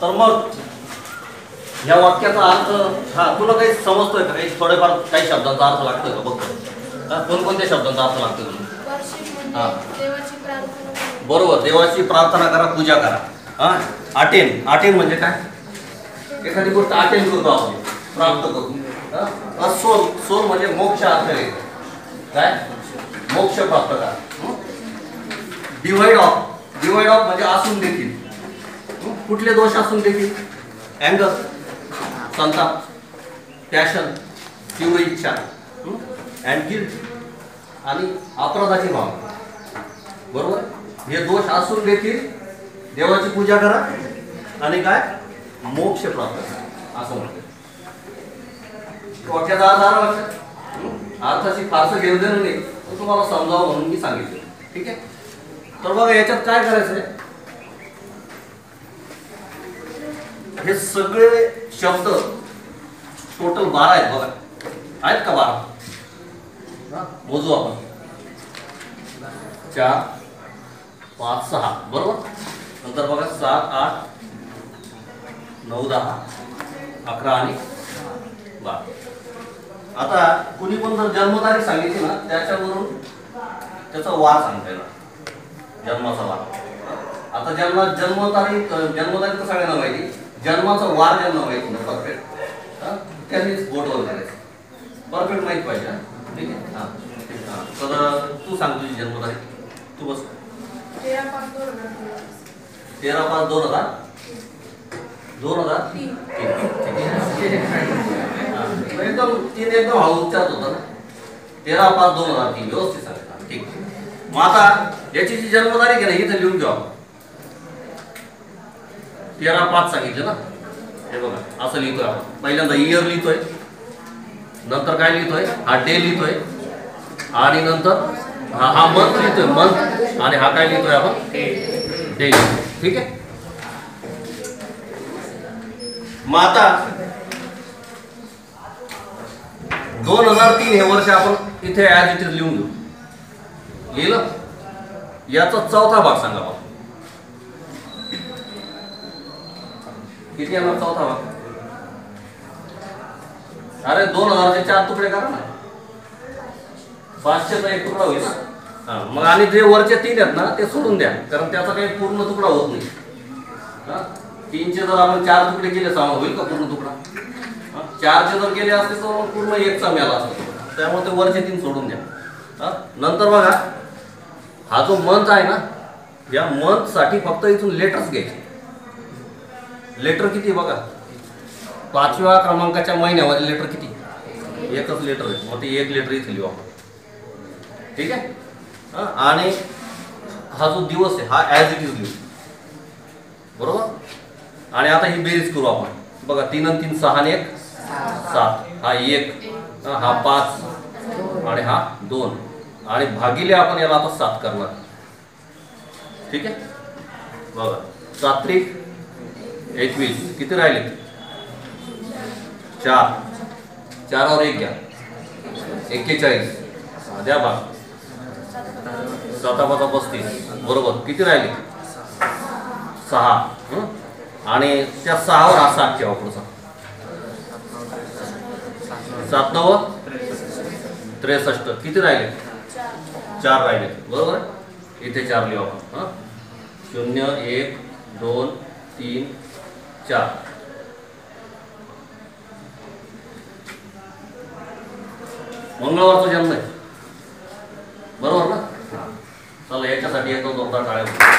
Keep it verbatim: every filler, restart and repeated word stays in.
तर मग या वाक्याचा अर्थ हा तुला काही समजतोय का? काही थोडेफार काही शब्दांचा अर्थ लागतोय का बघतो. कोणकोणत्या शब्दांचा अर्थ लागतोय तुला? हा बरोबर, देवाची प्रार्थना करा, पूजा करा. हा अटेन, अटेन म्हणजे काय? एखादी गोष्ट अटेन करतो आपण, प्राप्त करतो. सोल, सोल म्हणजे मोक्ष अर्थ आहे. काय? मोक्ष प्राप्त करा. डिवाइड ऑफ, डिवाइड ऑफ म्हणजे असून देखील. कुठले दोष असून देखील? अँगर, संताप, पॅशन, तीव्र इच्छा, अँड गिल्ट आणि अपराधाची भाव. बरोबर, हे दोष असून देखील देवाची पूजा करा आणि काय? मोक्ष प्राप्त करा असं म्हणते. वाक्याचा आधार लक्षात, अर्थाची फारसं घेऊ देणं नाही, तर तुम्हाला समजावं म्हणून मी सांगितलं. ठीक आहे. तर बघा याच्यात काय करायचंय, हे सगळे शब्द टोटल बारा आहेत. बघा आहेत का बारा? मोजू आपण. चार पाच सहा बरोबर. नंतर बघा सात आठ नऊ दहा अकरा आणि बारा. आता कुणी पण जर जन्मतारीख सांगितली ना, त्याच्यावरून त्याचा वार सांगता येणार, जन्माचा वार. आता जन्म जन्मतारीख जन्मतारीख तर सगळ्यांना माहिती, जन्माचा वार ज्यांना माहिती ना परफेक्ट, त्यांनीच बोटवर करायचं. परफेक्ट माहित पाहिजे. ठीक आहे. हा तर तू सांग तुझी जन्मतारीख. तू बस. तेरा पाच दोन हजार दोन हजार तीन. एकदम तीन एकदम हळू उच्चार होता ना. तेरा पाच दोन हजार तीन व्यवस्थित सांगितलं. ठीक. मग आता याची जी जन्मतारीख आहे ना, इथे लिहून घेऊ आपण. तेरा पाच सांगितलं ना, हे बघा असं लिहितोय आपण. पहिल्यांदा इयर लिहितोय, नंतर काय लिहितोय? हा डे लिहितोय, आणि नंतर हा हा मंथ लिहितोय, मंथ, आणि हा काय लिहितोय आपण? डे. ठीक आहे. मग आता दोन हजार तीन हे वर्ष आपण इथे ऍज इट इज लिहून घेऊ. लिहिलं? याचा चौथा भाग सांगा बाबा. किती येणार चौथा भाग? अरे दोन हजारचे चार तुकडे करा ना, पाचशेचा एक तुकडा होईल ना. मग आणि जे वरचे तीन आहेत ना ते सोडून द्या, कारण त्याचा काही पूर्ण तुकडा होत नाही. तीनचे जर आपण चार तुकडे केले सहा होईल का पूर्ण तुकडा? चारचे जर केले असते तर पूर्ण एकचा मिळाला असतो. त्यामुळे ते वरचे तीन सोडून द्या. नंतर बघा हा जो मंथ आहे ना, या मंथ साठी फक्त इथून लेटर्स घ्यायचे. लेटर किती बघा, पाचव्या क्रमांकाच्या महिन्यामध्ये लेटर किती? एकच लेटर आहे. मग ते एक लेटर इथे लिहू आपण. ठीक आहे. आणि हा जो दिवस आहे हा ऍज इट इज लिहू. बरोबर. आणि आता ही बेरीज करू आपण. बघा तीन आणि तीन सहा आणि एक सात, हा एक, हा पाच आणि हा दोन, आणि भागिले आपण याला आता सात करणार. ठीक आहे. बघा सात्रिक एकवीस, किती राहिले? चार, चारावर एक घ्या, एक्केचाळीस. द्या भाग. साता पाचा पस्तीस. बरोबर. किती राहिले? सहा. आणि त्या सहावर हा सात ठेवा पुढचा. सात नव त्रेसष्ट. किती राहिले? चार राहिले. बरोबर. इथे चार लिहू आपण. शून्य एक दोन तीन चार. मंगळवारचा जन्म आहे. बरोबर ना. चला याच्यासाठी एक दोन टाळ्या.